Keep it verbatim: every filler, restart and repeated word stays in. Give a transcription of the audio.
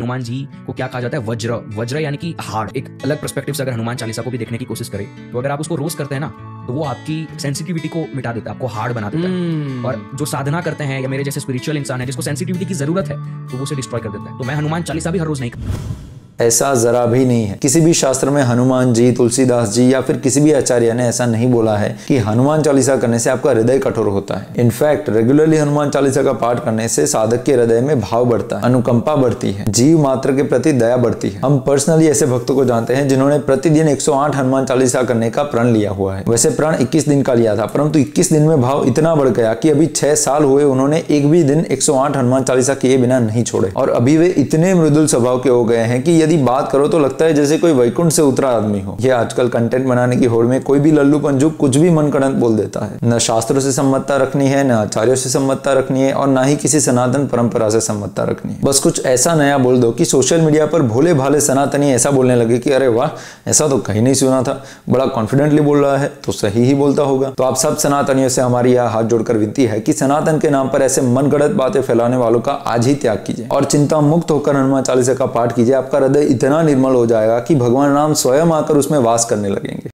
हनुमान जी को क्या कहा जाता है, वज्र। वज्र यानी कि हार्ड। एक अलग पर्सपेक्टिव से अगर हनुमान चालीसा को भी देखने की कोशिश करें तो अगर आप उसको रोज करते हैं ना तो वो आपकी सेंसिटिविटी को मिटा देता है, आपको हार्ड बना देता है। और जो साधना करते हैं या मेरे जैसे स्पिरिचुअल इंसान है जिसको सेंसिटिविटी की जरूरत है तो वो उसे डिस्ट्रॉय कर देता है। तो मैं हनुमान चालीसा भी हर रोज नहीं करता। ऐसा जरा भी नहीं है। किसी भी शास्त्र में हनुमान जी, तुलसीदास जी या फिर किसी भी आचार्य ने ऐसा नहीं बोला है कि हनुमान चालीसा करने से आपका हृदय कठोर होता है। इनफैक्ट रेगुलरली हनुमान चालीसा का पाठ करने से साधक के हृदय में भाव बढ़ता है, अनुकंपा बढ़ती है, जीव मात्र के प्रति दया बढ़ती है। हम पर्सनली ऐसे भक्तों को जानते हैं जिन्होंने प्रतिदिन एक सौ आठ हनुमान चालीसा करने का प्रण लिया हुआ है। वैसे प्रण इक्कीस दिन का लिया था, परंतु इक्कीस दिन में भाव इतना बढ़ गया कि अभी छह साल हुए उन्होंने एक भी दिन एक सौ आठ हनुमान चालीसा किए बिना नहीं छोड़े। और अभी वे इतने मृदुल स्वभाव के हो गए हैं कि यदि बात करो तो लगता है जैसे कोई वैकुंठ से उतरा आदमी हो। ये आजकल कंटेंट बनाने की होड़ में कोई भी लल्लू पंजू कुछ भी मनगढ़ंत बोल देता है। न शास्त्रों से सम्मतता रखनी है, न आचार्यों से सम्मतता रखनी है और ना ही किसी सनातन परंपरा से सम्मतता रखनी है। बस कुछ ऐसा नया बोल दो कि सोशल मीडिया पर भोले भाले सनातनी ऐसा बोलने लगे कि अरे वाह, ऐसा तो कहीं नहीं सुना था, बड़ा कॉन्फिडेंटली बोल रहा है तो सही ही बोलता होगा। तो आप सब सनातनियों से हमारी यह हाथ जोड़कर विनती है कि सनातन के नाम पर ऐसे मनगढ़ंत बातें फैलाने वालों का आज ही त्याग कीजिए और चिंता मुक्त होकर हनुमान चालीसा का पाठ कीजिए। आपका हृदय इतना निर्मल हो जाएगा कि भगवान राम स्वयं आकर उसमें वास करने लगेंगे।